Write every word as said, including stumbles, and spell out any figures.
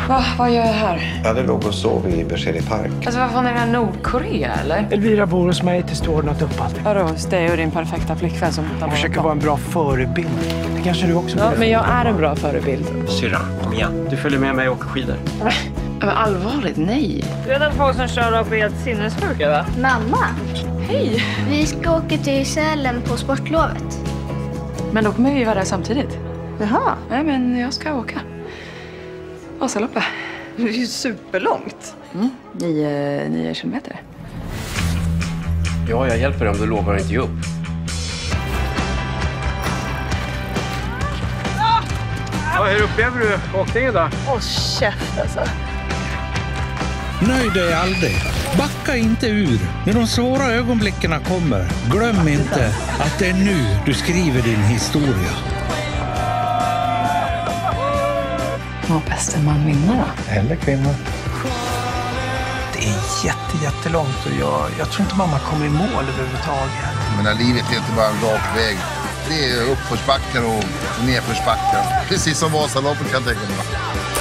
Va, vad gör jag här? Ja, det låg och sov i Berzelii park. Alltså vad fan är det här, Nordkorea eller? Elvira bor hos mig tills du ordnat upp allt. Vadå, hos dig och din perfekta flickvän som... Jag försöker vara en bra förebild. Det kanske du också Ja, borde. men jag är en bra förebild. Syrra, kom igen. Du följer med mig och åker skidor. Men, men allvarligt, nej. Du är den folk som kör av helt sinnessjuka, va? Mamma, Hej. vi ska åka till Sälen på sportlovet. Men då kommer vi vara där samtidigt. Jaha. Nej, men jag ska åka. Vasaloppet. Det är ju superlångt. Mm, nio, nio kilometer. Ja, jag hjälper dig om du lovar att inte ge upp. Ja, hur upplever du åkningen då? Åh, käft alltså. Nöj dig aldrig. Backa inte ur. När de svåra ögonblicken kommer, glöm inte att det är nu du skriver din historia. Vad bästa man vinner då? Eller kvinna. Det är jätte, jättelångt och jag, jag tror inte mamma kommer i mål överhuvudtaget. Men livet är inte bara en rak väg. Det är uppförsbackar och nedförsbackar. Precis som Vasaloppet kan jag tänka mig.